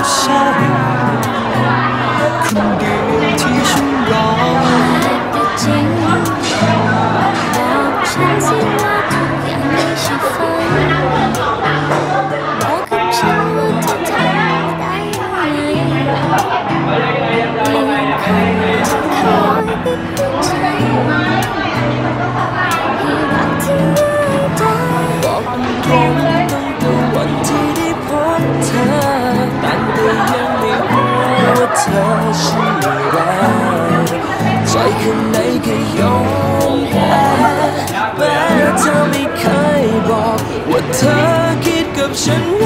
ก็ใช่คนเดียวที่ฉันรอก็จริงบอกฉันสิว่าทุกอย่างไม่ใช่ฝันบอกกับฉันว่าเธอทำได้ยังไงเพียงคำที่คอยติดหัวใจให้รักที่ง่ายดายบอกตรงๆตั้งแต่วันที่ได้พบเธอแต่ยังไม่รู้ว่าเธอชื่ออะไรใจข้างในก็ยอมแพ้แม้เธอไม่เคยบอกว่าเธอคิดกับฉัน